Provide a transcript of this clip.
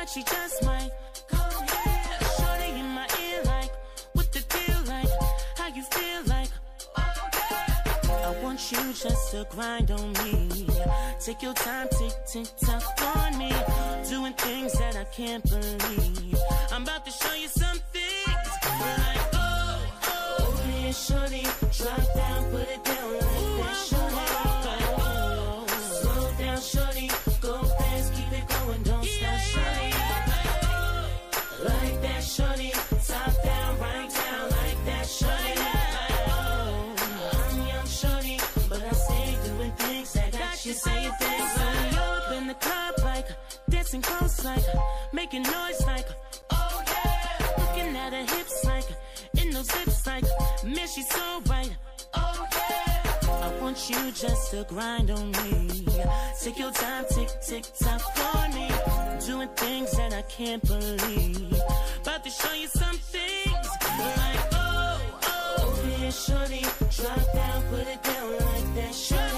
like she just might. Go ahead. Shorty in my ear like, what the deal like? How you feel like? I want you just to grind on me. Take your time, tick, tick, tock on me. Doing things that I can't believe. I'm about to show you some things. Like, oh, oh, yeah, shorty. Drop down, put it down like that, shorty. Oh, slow down, shorty. Go fast, keep it going, don't stop, shorty. Like that, shorty. Top down, right down, like that, shorty. You say things like up in the club like dancing close like making noise like oh yeah, looking at her hips like in those hips like man she's so right oh yeah. I want you just to grind on me. Take your time, tick tick tock on me. Doing things that I can't believe. About to show you some things like oh oh yeah shorty. Drop down, put it down like that shorty.